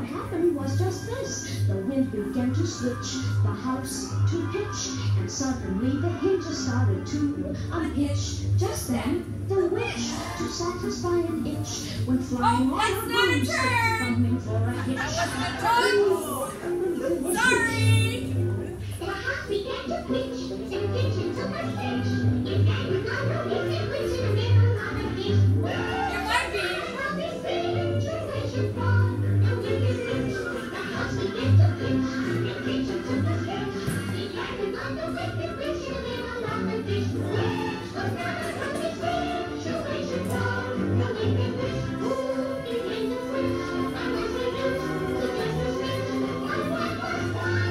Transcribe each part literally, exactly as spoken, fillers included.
happened was just this. The wind began to switch, the house to pitch, and suddenly the hinges started to unhitch. Just then, the witch, to satisfy an itch, went flying oh, on a broomstick, thumbing for a hitch. Sorry! The house began to pitch, and the kitchen took a stitch. If that was not no biscuit, which in the middle of a dish. It might be. Well, this situation brought the wicked witch. The house began to pitch, and the kitchen took a stitch. If that was not the wicked witch in the middle of a dish. Which was not a perfect situation brought the wicked witch. Who became the witch? And was reduced to just a stitch. And what was that?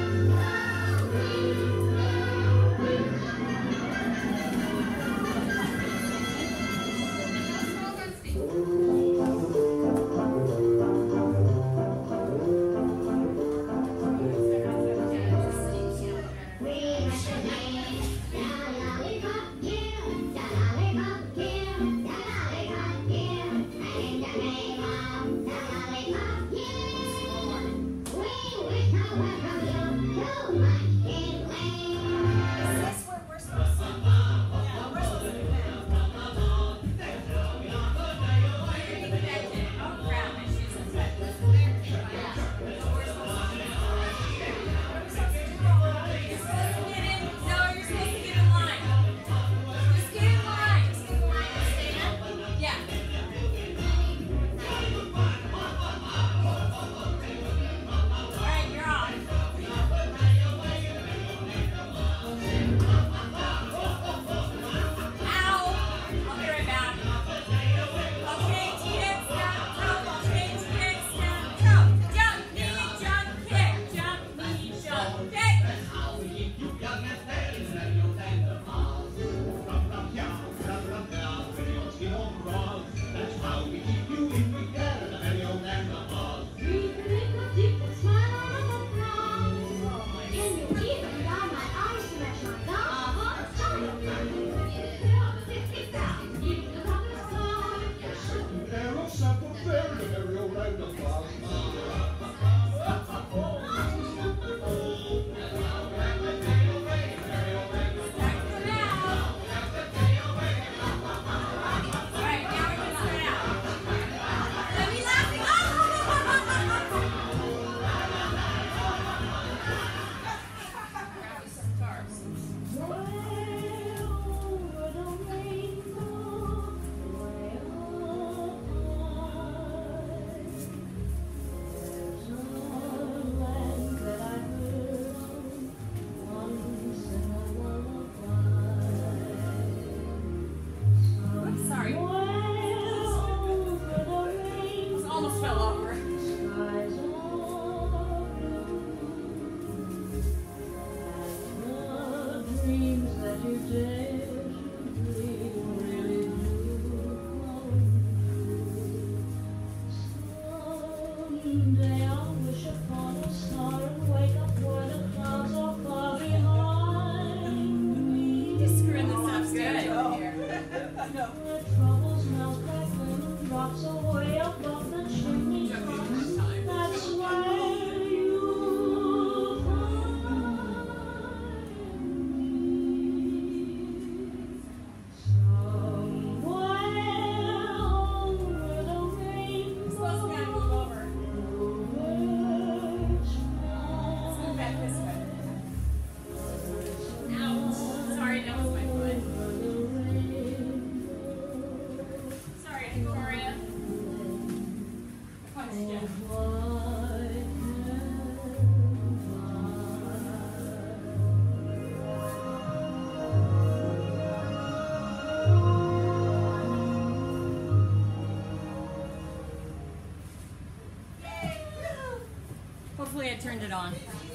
Hopefully I turned it on.